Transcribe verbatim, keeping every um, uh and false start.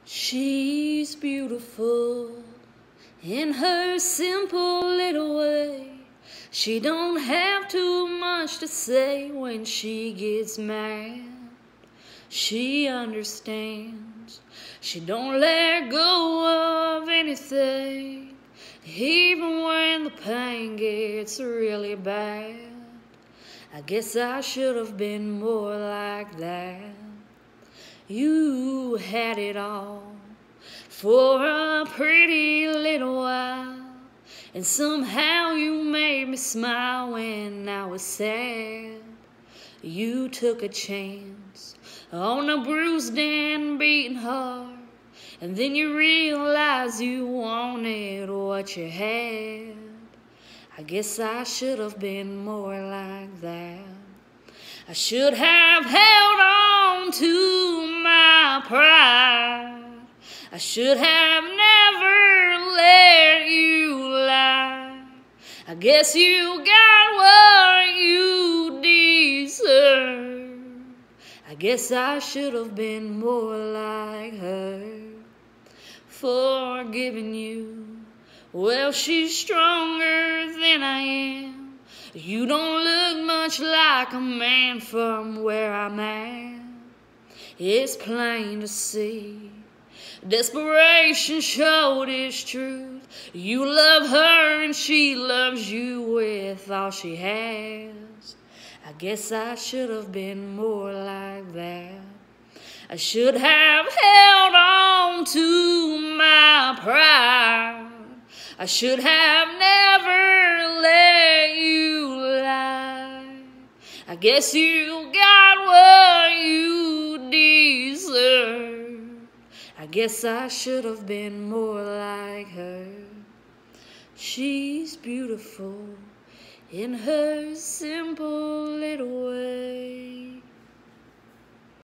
She's beautiful in her simple little way. She don't have too much to say when she gets mad. She understands. She don't let go of anything, even when the pain gets really bad. I guess I should have been more like that. You had it all for a pretty little while, and somehow you made me smile when I was sad. You took a chance on a bruised and beaten heart, and then you realized you wanted what you had. I guess I should have been more like that. I should have held on to my pride. I should have never let you lie. I guess you got what you deserve. I guess I should have been more like her. Forgiving you, well, she's stronger than I am. You don't look much like a man from where I'm at. It's plain to see desperation showed its truth. You love her and she loves you with all she has. I guess I should have been more like that. I should have held on to my pride. I should have never let you lie. I guess you got what you deserve. I guess I should have been more like her. She's beautiful in her simple